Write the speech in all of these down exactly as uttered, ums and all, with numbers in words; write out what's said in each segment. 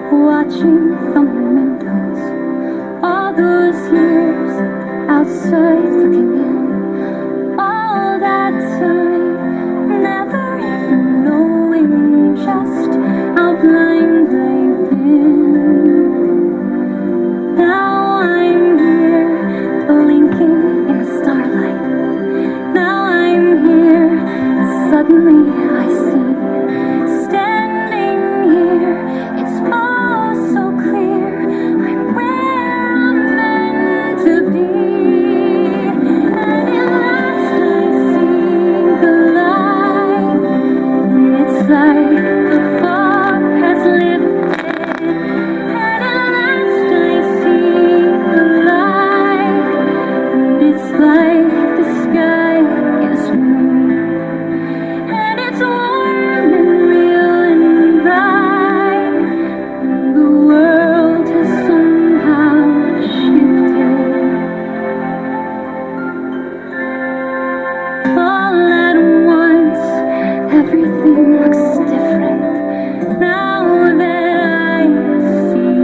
watching from the windows, all those years outside looking in, all that time, never even knowing just how blind I've been. Now I'm here, blinking in the starlight. Now I'm here, suddenly I see. Standing here, it's all so clear. I'm where I'm meant to be. And at last I see the light, and it's like the fog has lifted. And at last I see the light, and it's like the sky is blue. And it's warm and real and bright, and the world has somehow shifted. All at once, everything looks different now that I see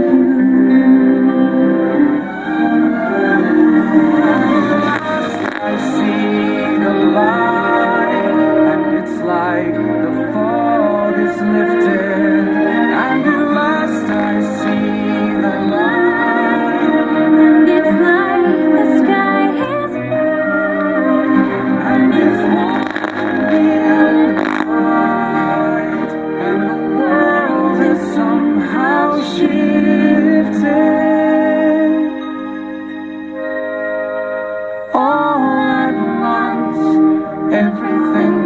I see the light, and it's like the fog is lifted. And at last I see the light, and it's like the sky is blue. and it's warm and bright, and the world has somehow shifted. All at once, everything